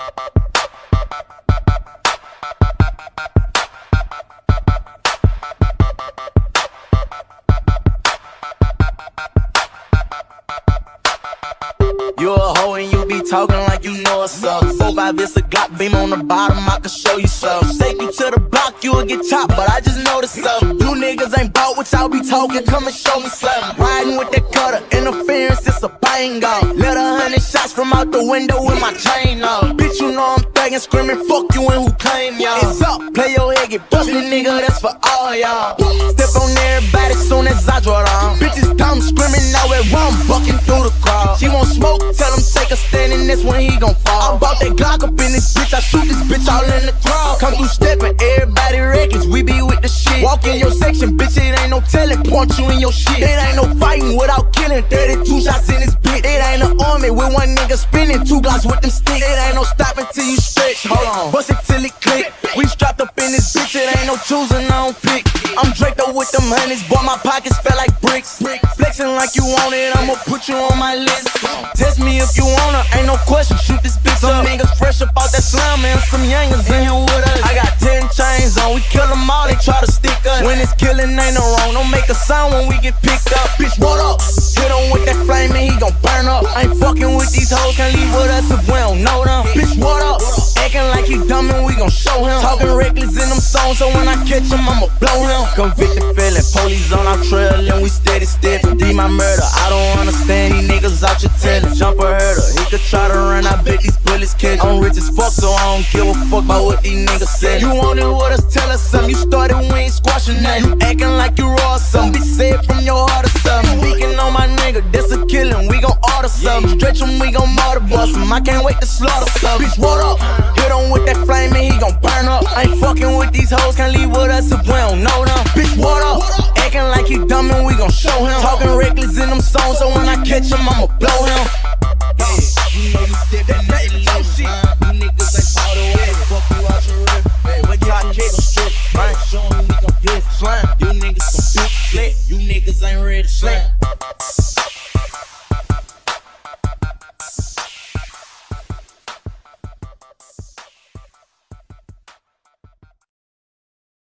You a hoe and you be talking like you know what's up. 4-5, it's a Glock beam on the bottom, I can show you some. Take you to the block, you will get chopped, but I just noticed something. You niggas ain't bought what y'all be talking, come and show me something. Riding with that cutter, interference, it's a bingo. Let 100 shots from out the window with my chain on. Bitch, you know I'm thuggin', screaming, fuck you and who claim y'all. It's up, play your head, get busted, nigga, that's for all y'all. Step on everybody soon as I draw down. Bitches dumb, screaming, now it run, bucking through the crowd. She won't smoke, tell him take a stand and that's when he gon' fall. I bought that Glock up in this bitch, I shoot this bitch all in the crowd. Come through steppin', everybody records, we be with the shit. Walk in your section, bitch, it ain't no telling, point you in your shit. It ain't no fighting without killing, 32 shots in this bitch. It ain't an army with one nigga spinning, 2 Glocks with them sticks. It ain't no stopping till you stretch, hold on, bust it till it click. We strapped up in this bitch, it ain't no choosing, I don't pick. I'm draped up with them honeys, boy, my pockets feel like bricks. Flexing like you want it, I'ma put you on my list. Test me if you wanna, ain't no question, shoot this bitch up. Some niggas fresh up out that slum, and some youngers in here with us. I got 10 chains on, we kill them all, they try to stick us. When it's killing, ain't no wrong, don't make a sound when we get picked up. Bitch, what up? Hit him with that flame and he gon' burn up. Ain't fucking with these hoes, can't leave with us if we don't know them. Bitch, what up? Acting like he dumb and we gon' show him. Talking reckless in them songs, so when I catch him, I'ma blow him. Convicted felon, police on our trail and we steady stiff. D my murder, I don't understand these niggas out your telling. Jumper herder, he could try to run, I bet these bullets catch. I'm rich as fuck, so I don't give a fuck about what these niggas said. You wanted with us, tell us something. You started, we ain't squashing nothing. You acting like you raw or something. Bitch, say it from your heart or something. Speaking on my nigga, that's a killing. We gon' order something. Stretch him, we gon' murder bust him. I can't wait to slaughter something. Bitch, what up? Hit him with that flame and he gon' burn up. Ain't fucking with these hoes, can't leave with us if we don't know them. Bitch, what up? Acting like he dumb and we gon' show him. Talking reckless in them songs, so when I catch him, I'ma blow him.